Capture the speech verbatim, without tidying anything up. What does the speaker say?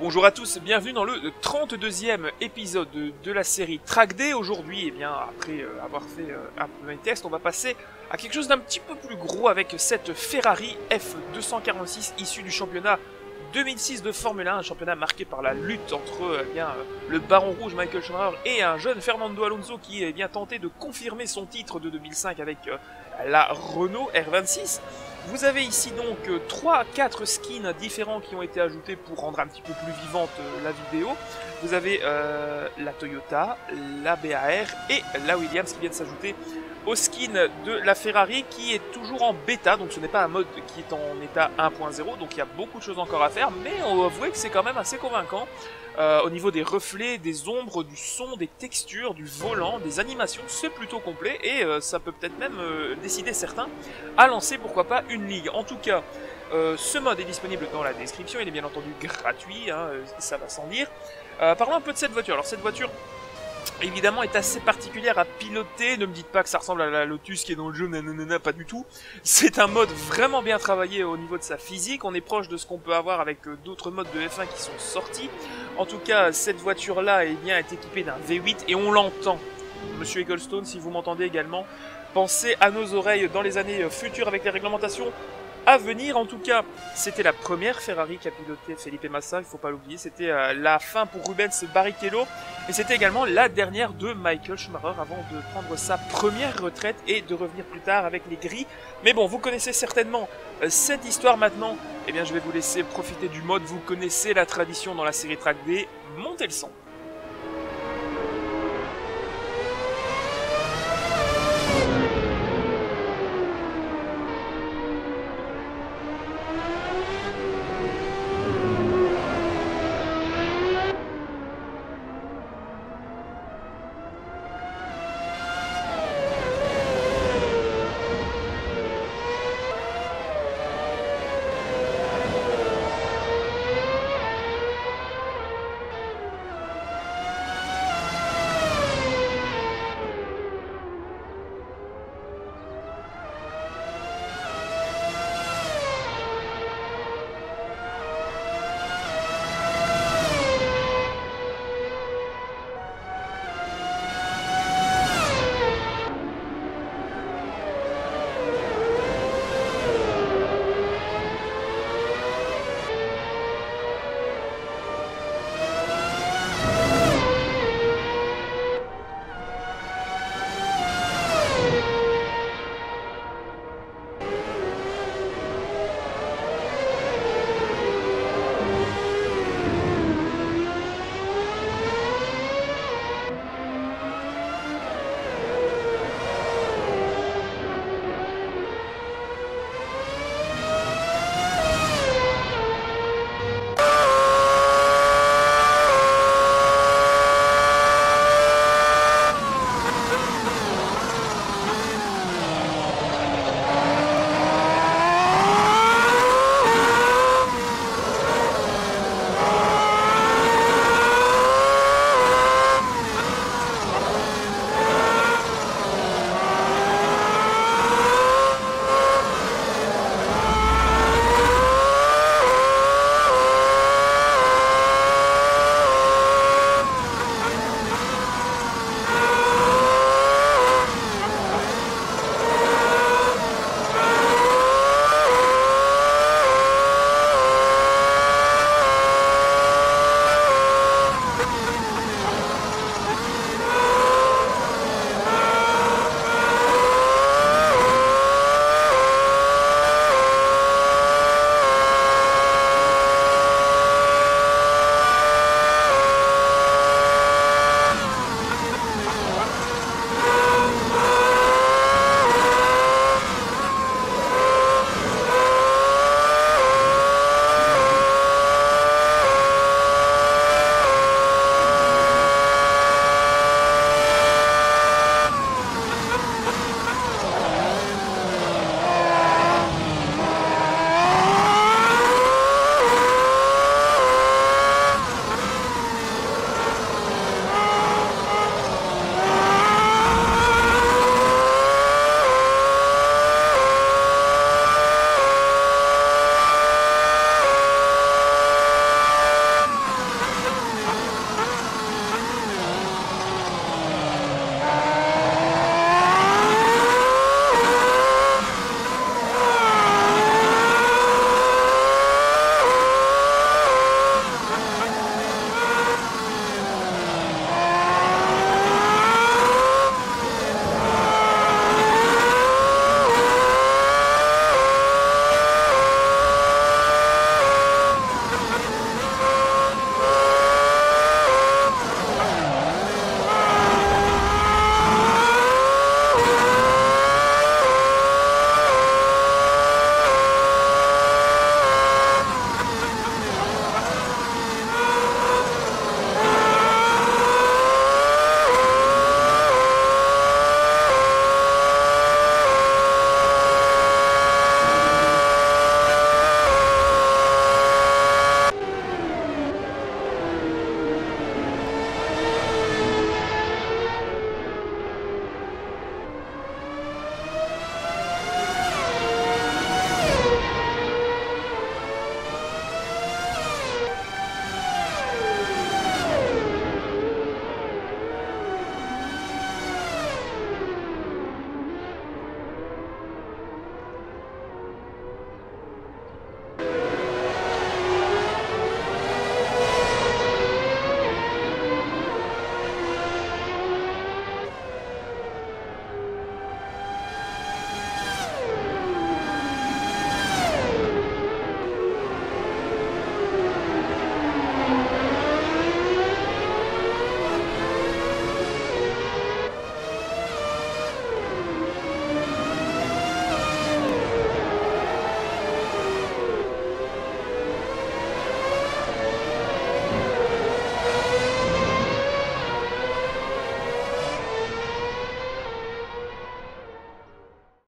Bonjour à tous, bienvenue dans le trente-deuxième épisode de, de la série Track Day. Aujourd'hui, eh bien, après euh, avoir fait euh, un premier test, on va passer à quelque chose d'un petit peu plus gros avec cette Ferrari F deux cent quarante-six issue du championnat deux mille six de Formule un, un championnat marqué par la lutte entre eh bien, euh, le Baron Rouge Michael Schumacher et un jeune Fernando Alonso qui eh bien, tenté de confirmer son titre de deux mille cinq avec euh, la Renault R vingt-six. Vous avez ici donc trois quatre skins différents qui ont été ajoutés pour rendre un petit peu plus vivante euh, la vidéo. Vous avez euh, la Toyota, la B A R et la Williams qui viennent s'ajouter au skin de la Ferrari qui est toujours en bêta, donc ce n'est pas un mode qui est en état un point zéro, donc il y a beaucoup de choses encore à faire, mais on va avouer que c'est quand même assez convaincant euh, au niveau des reflets, des ombres, du son, des textures, du volant, des animations, c'est plutôt complet et euh, ça peut peut-être même euh, décider certains à lancer pourquoi pas une ligue. En tout cas, euh, ce mode est disponible dans la description, il est bien entendu gratuit, hein, ça va sans dire. Euh, parlons un peu de cette voiture. Alors cette voiture évidemment est assez particulière à piloter, ne me dites pas que ça ressemble à la Lotus qui est dans le jeu, nanana, pas du tout. C'est un mode vraiment bien travaillé au niveau de sa physique, on est proche de ce qu'on peut avoir avec d'autres modes de F un qui sont sortis. En tout cas, cette voiture-là eh bien, est équipée d'un V huit et on l'entend. Monsieur Ecclestone, si vous m'entendez également, pensez à nos oreilles dans les années futures avec les réglementations à venir. En tout cas, c'était la première Ferrari qu'a piloté Felipe Massa, il ne faut pas l'oublier, c'était euh, la fin pour Rubens Barrichello, et c'était également la dernière de Michael Schumacher avant de prendre sa première retraite et de revenir plus tard avec les gris. Mais bon, vous connaissez certainement euh, cette histoire maintenant, eh bien je vais vous laisser profiter du mode, vous connaissez la tradition dans la série Track Day, montez le son.